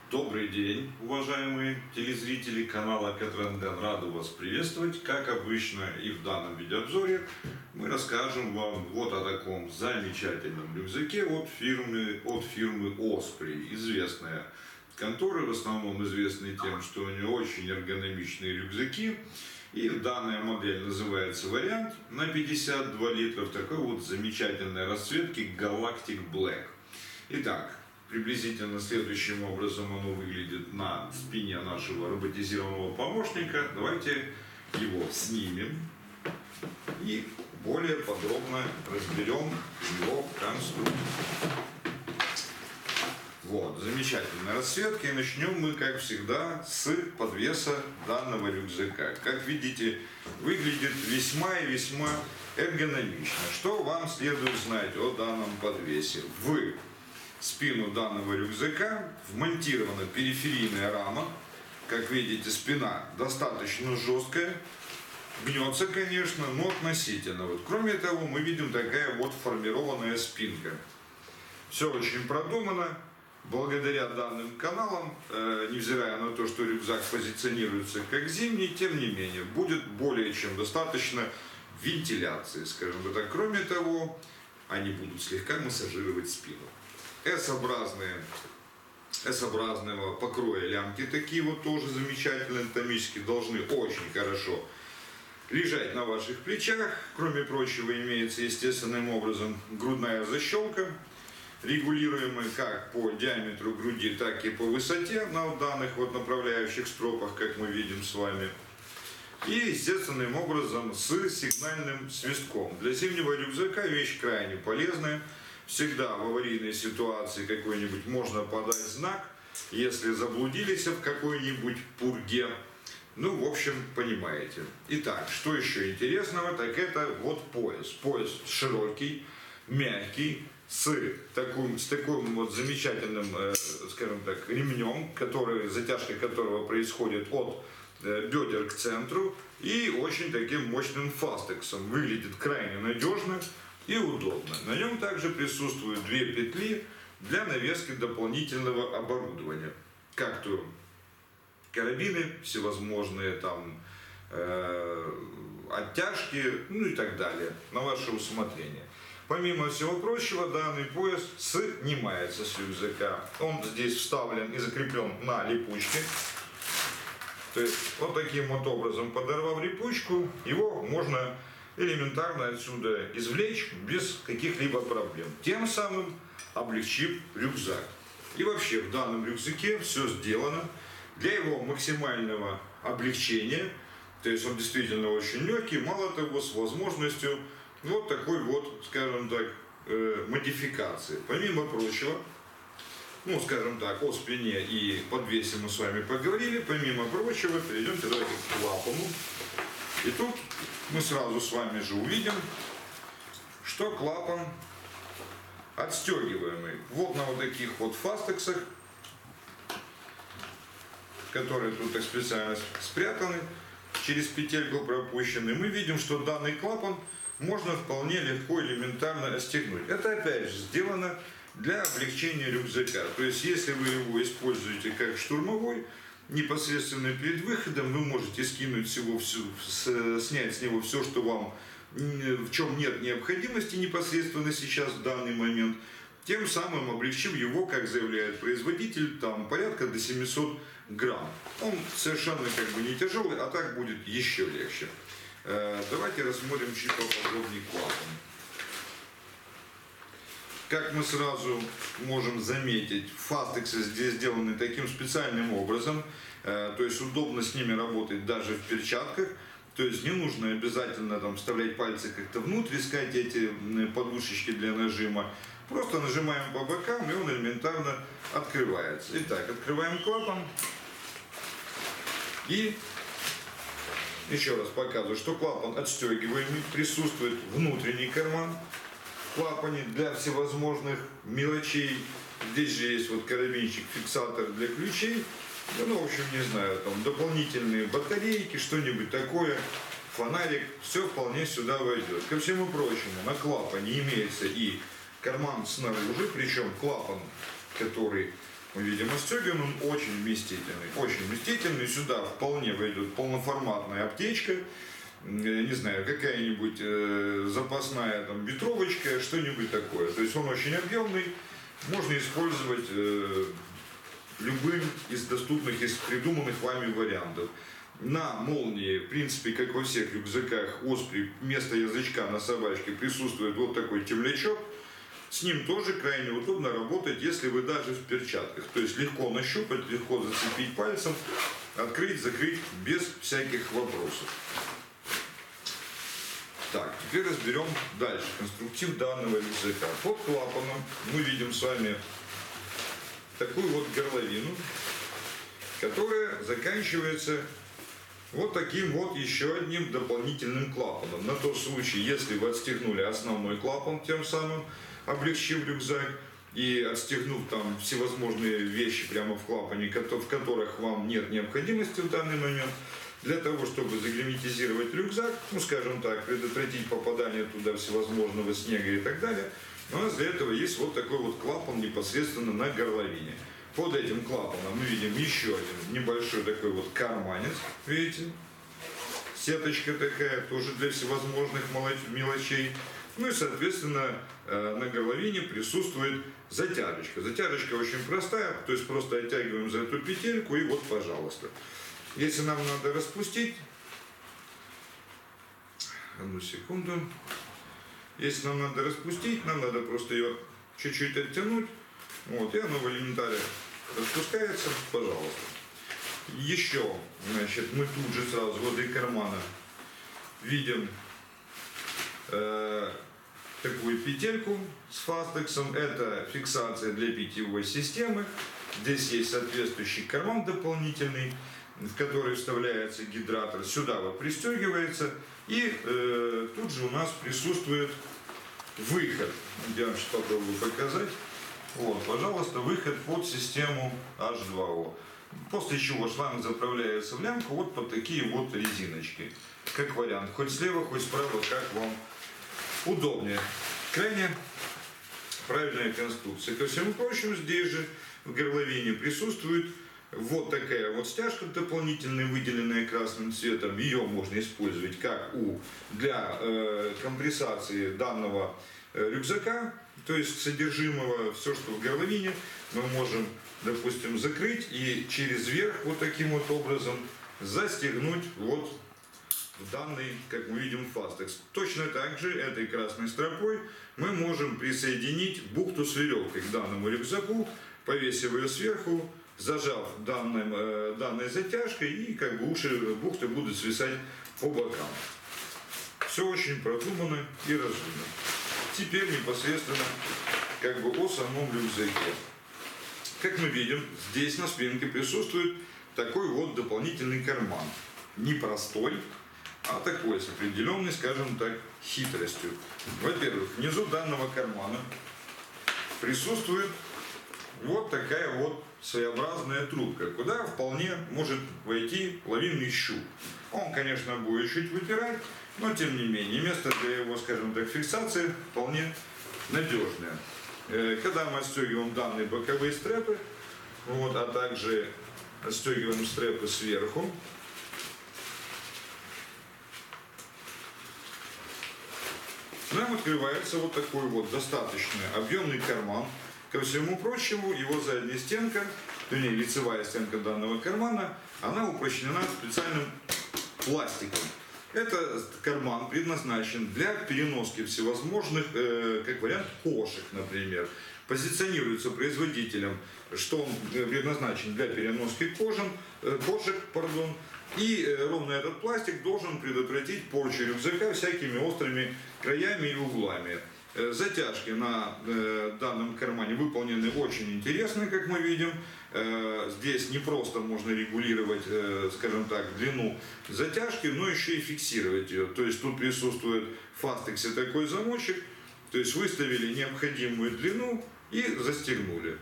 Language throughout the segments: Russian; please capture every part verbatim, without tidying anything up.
Добрый день, уважаемые телезрители канала Петренден. Рады вас приветствовать. Как обычно и в данном видеообзоре мы расскажем вам вот о таком замечательном рюкзаке от фирмы, от фирмы Osprey. Известная контора, в основном известная тем, что у нее очень эргономичные рюкзаки. И данная модель называется вариант на пятьдесят два литра в такой вот замечательной расцветке Galactic Black. Итак, приблизительно следующим образом оно выглядит на спине нашего роботизированного помощника. Давайте его снимем и более подробно разберем его конструкцию. Вот, замечательная расцветка. И начнем мы, как всегда, с подвеса данного рюкзака. Как видите, выглядит весьма и весьма эргономично. Что вам следует знать о данном подвесе? В спину данного рюкзака вмонтирована периферийная рама. Как видите, спина достаточно жесткая. Гнется, конечно, но относительно. Вот. Кроме того, мы видим такая вот формированная спинка. Все очень продумано. Благодаря данным каналам, э, невзирая на то, что рюкзак позиционируется как зимний, тем не менее, будет более чем достаточно вентиляции, скажем так. Кроме того, они будут слегка массажировать спину. S-образные, S-образного покроя лямки, такие вот тоже замечательные, анатомически должны очень хорошо лежать на ваших плечах. Кроме прочего, имеется естественным образом грудная защелка, регулируемая как по диаметру груди, так и по высоте на данных вот направляющих стропах, как мы видим с вами. И естественным образом с сигнальным свистком. Для зимнего рюкзака вещь крайне полезная. Всегда в аварийной ситуации какой-нибудь можно подать знак, если заблудились в какой-нибудь пурге. Ну, в общем, понимаете. Итак, что еще интересного, так это вот пояс. Пояс широкий, мягкий, с таким, с таким вот замечательным, э, скажем так, ремнем, который, затяжка которого происходит от э, бедер к центру, и очень таким мощным фастексом. Выглядит крайне надежно и удобно. На нем также присутствуют две петли для навески дополнительного оборудования, как то карабины всевозможные, там э, оттяжки, ну и так далее, на ваше усмотрение. Помимо всего прочего, данный пояс снимается с рюкзака. Он здесь вставлен и закреплен на липучке. То есть вот таким вот образом, подорвав липучку, его можно элементарно отсюда извлечь без каких-либо проблем, тем самым облегчив рюкзак. И вообще в данном рюкзаке все сделано для его максимального облегчения. То есть он действительно очень легкий, мало того, с возможностью вот такой вот, скажем так, э, модификации. Помимо прочего, ну, скажем так, о спине и подвесе мы с вами поговорили. Помимо прочего, перейдем тогда к клапану. И тут мы сразу с вами же увидим, что клапан отстегиваемый. Вот на вот таких вот фастексах, которые тут так специально спрятаны, через петельку пропущены, мы видим, что данный клапан можно вполне легко, элементарно отстегнуть. Это опять же сделано для облегчения рюкзака. То есть, если вы его используете как штурмовой, непосредственно перед выходом вы можете скинуть всего, всю, снять с него все, что вам, в чем нет необходимости непосредственно сейчас, в данный момент, тем самым облегчив его, как заявляет производитель, там порядка до семисот грамм. Он совершенно как бы не тяжелый, а так будет еще легче. Давайте рассмотрим чуть поподробнее клапан. Как мы сразу можем заметить, фастексы здесь сделаны таким специальным образом, то есть удобно с ними работать даже в перчатках. То есть не нужно обязательно там вставлять пальцы как-то внутрь, искать эти подушечки для нажима. Просто нажимаем по бокам, и он элементарно открывается. Итак, открываем клапан. И еще раз показываю, что клапан отстегиваемый, присутствует внутренний карман в клапане для всевозможных мелочей. Здесь же есть вот карабинчик, фиксатор для ключей. Ну, в общем, не знаю, там дополнительные батарейки, что-нибудь такое, фонарик, все вполне сюда войдет. Ко всему прочему, на клапане имеется и карман снаружи, причем клапан, который мы видим отстегиваем, он очень вместительный, очень вместительный. Сюда вполне войдет полноформатная аптечка, не знаю, какая-нибудь э, запасная там ветровочка, что-нибудь такое. То есть он очень объемный, можно использовать э, любым из доступных, из придуманных вами вариантов. На молнии, в принципе, как во всех рюкзаках Оспри, вместо язычка на собачке присутствует вот такой темлячок. С ним тоже крайне удобно работать, если вы даже в перчатках. То есть легко нащупать, легко зацепить пальцем, открыть, закрыть без всяких вопросов. Так, теперь разберем дальше конструктив данного рюкзака. Под клапаном мы видим с вами такую вот горловину, которая заканчивается вот таким вот еще одним дополнительным клапаном. На тот случай, если вы отстегнули основной клапан, тем самым облегчив рюкзак, и отстегнув там всевозможные вещи прямо в клапане, в которых вам нет необходимости в данный момент, для того, чтобы загерметизировать рюкзак, ну скажем так, предотвратить попадание туда всевозможного снега и так далее, у нас для этого есть вот такой вот клапан непосредственно на горловине. Под этим клапаном мы видим еще один небольшой такой вот карманец, видите, сеточка такая, тоже для всевозможных мелочей. Ну и, соответственно, на горловине присутствует затяжечка. Затяжечка очень простая, то есть просто оттягиваем за эту петельку и вот, пожалуйста. Если нам надо распустить, одну секунду, если нам надо распустить, нам надо просто ее чуть-чуть оттянуть, вот, и оно в элементаре распускается, пожалуйста. Еще, значит, мы тут же сразу возле кармана видим э, такую петельку с фастексом. Это фиксация для питьевой системы. Здесь есть соответствующий карман дополнительный, в который вставляется гидратор. Сюда вот пристегивается. И э, тут же у нас присутствует выход. Я вам сейчас попробую показать. Вот, пожалуйста, выход под систему эйч два о. После чего шланг заправляется в лямку вот под такие вот резиночки. Как вариант, хоть слева, хоть справа, как вам удобнее. Крайне правильная конструкция. Ко всему прочему, здесь же в горловине присутствует вот такая вот стяжка дополнительная, выделенная красным цветом. Ее можно использовать как у, для э, компрессации данного э, рюкзака. То есть содержимого, все, что в горловине, мы можем, допустим, закрыть и через верх вот таким вот образом застегнуть вот в данный, как мы видим, фастекс. Точно так же этой красной стропой мы можем присоединить бухту с веревкой к данному рюкзаку, повесив ее сверху, зажав данным, э, данной затяжкой, и как бы уши бухты будут свисать по бокам. Все очень продумано и разумно. Теперь непосредственно как бы о самом рюкзаке. Как мы видим, здесь на спинке присутствует такой вот дополнительный карман. Не простой, а такой с определенной, скажем так, хитростью. Во-первых, внизу данного кармана присутствует вот такая вот своеобразная трубка, куда вполне может войти лавинный щуп. Он, конечно, будет чуть выпирать, но тем не менее, место для его, скажем так, фиксации вполне надежное. Когда мы отстегиваем данные боковые стрепы, вот, а также отстегиваем стрепы сверху, нам открывается вот такой вот достаточно объемный карман. Ко всему прочему, его задняя стенка, вернее, лицевая стенка данного кармана, она упрочнена специальным пластиком. Это карман предназначен для переноски всевозможных, э, как вариант, кошек, например. Позиционируется производителем, что он предназначен для переноски кожен, э, кошек, пардон, и э, ровно этот пластик должен предотвратить порчу рюкзака всякими острыми краями и углами. Э, затяжки на э, данном кармане выполнены очень интересно, как мы видим. Здесь не просто можно регулировать, скажем так, длину затяжки, но еще и фиксировать ее. То есть тут присутствует в фастексе такой замочек, то есть выставили необходимую длину и застегнули.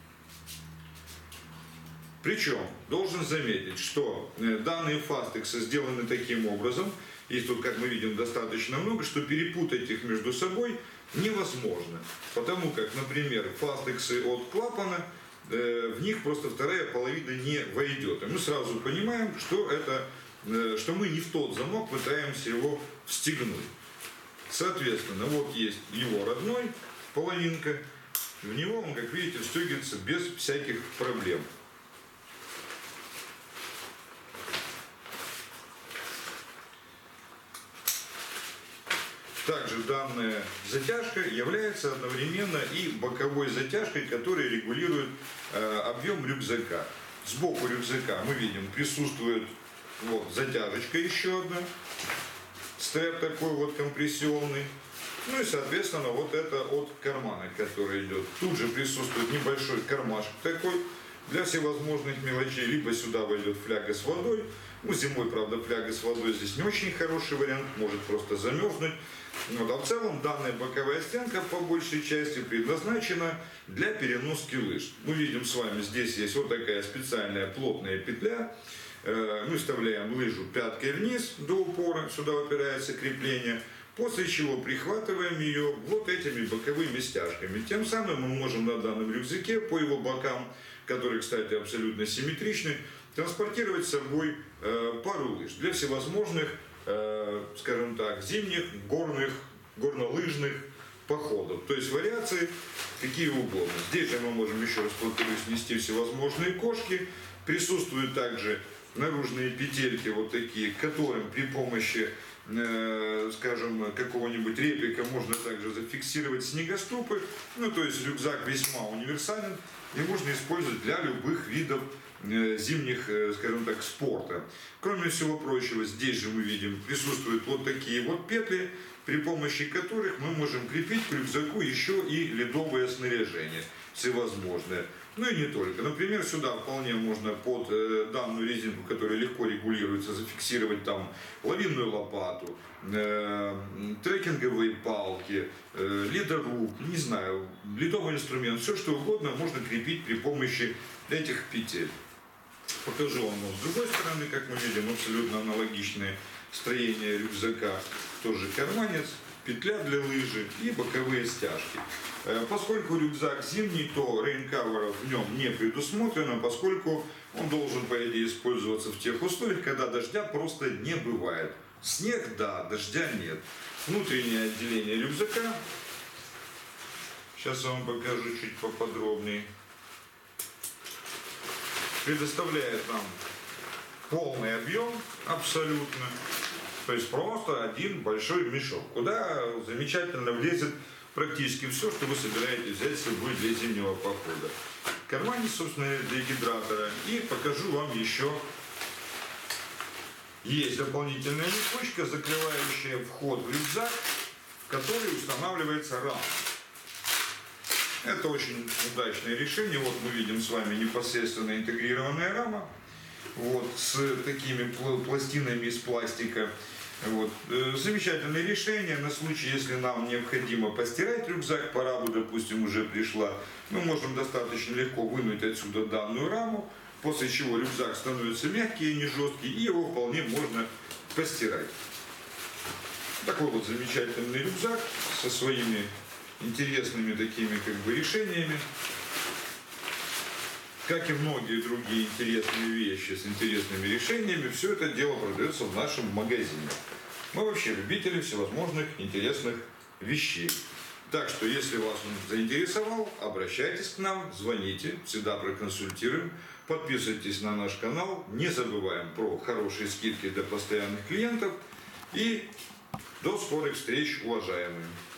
Причем должен заметить, что данные фастексы сделаны таким образом, и тут, как мы видим, достаточно много, что перепутать их между собой невозможно. Потому как, например, фастексы от клапана в них просто вторая половина не войдет. И мы сразу понимаем, что, это, что мы не в тот замок пытаемся его встегнуть. Соответственно, вот есть его родной половинка. В него он, как видите, встегивается без всяких проблем. Также данная затяжка является одновременно и боковой затяжкой, которая регулирует э, объем рюкзака. Сбоку рюкзака мы видим присутствует вот, затяжечка еще одна, степ такой вот компрессионный. Ну и соответственно вот это от кармана, который идет. Тут же присутствует небольшой кармашек такой для всевозможных мелочей. Либо сюда войдет фляга с водой. Ну, зимой, правда, фляга с водой здесь не очень хороший вариант, может просто замерзнуть. Вот, а в целом данная боковая стенка по большей части предназначена для переноски лыж. Мы видим с вами, здесь есть вот такая специальная плотная петля. Мы вставляем лыжу пяткой вниз до упора, сюда упирается крепление, после чего прихватываем ее вот этими боковыми стяжками. Тем самым мы можем на данном рюкзаке по его бокам, которые, кстати, абсолютно симметричны, транспортировать с собой пару лыж для всевозможных, скажем так, зимних, горных, горнолыжных походов. То есть вариации какие угодно. Здесь же мы можем, еще раз повторюсь, нести всевозможные кошки. Присутствуют также наружные петельки вот такие, к которым при помощи, э, скажем, какого-нибудь репика можно также зафиксировать снегоступы. Ну, то есть рюкзак весьма универсален и можно использовать для любых видов э, зимних, э, скажем так, спорта. Кроме всего прочего, здесь же мы видим, присутствуют вот такие вот петли, при помощи которых мы можем крепить к рюкзаку еще и ледовое снаряжение всевозможное. Ну и не только. Например, сюда вполне можно под э, данную резинку, которая легко регулируется, зафиксировать там лавинную лопату, э, трекинговые палки, э, ледоруб, не знаю, ледовый инструмент, все что угодно можно крепить при помощи этих петель. Покажу вам с другой стороны, как мы видим, абсолютно аналогичное строение рюкзака. Тоже карманец, петля для лыжи и боковые стяжки. Поскольку рюкзак зимний, то рейнкаверов в нем не предусмотрено, поскольку он должен, по идее, использоваться в тех условиях, когда дождя просто не бывает. Снег, да, дождя нет. Внутреннее отделение рюкзака. Сейчас я вам покажу чуть поподробнее. Предоставляет нам полный объем абсолютно. То есть просто один большой мешок, куда замечательно влезет практически все, что вы собираетесь взять с собой для зимнего похода. Карманец, собственно, для гидратора. И покажу вам еще. Есть дополнительная липучка, закрывающая вход в рюкзак, в который устанавливается рама. Это очень удачное решение. Вот мы видим с вами непосредственно интегрированная рама. Вот, с такими пластинами из пластика. Вот. Замечательное решение на случай, если нам необходимо постирать рюкзак, пора бы, допустим, уже пришла. Мы можем достаточно легко вынуть отсюда данную раму, после чего рюкзак становится мягкий и не жесткий, и его вполне можно постирать. Такой вот замечательный рюкзак со своими интересными такими как бы решениями. Как и многие другие интересные вещи с интересными решениями, все это дело продается в нашем магазине. Мы вообще любители всевозможных интересных вещей. Так что, если вас он заинтересовал, обращайтесь к нам, звоните, всегда проконсультируем. Подписывайтесь на наш канал, не забываем про хорошие скидки для постоянных клиентов. И до скорых встреч, уважаемые!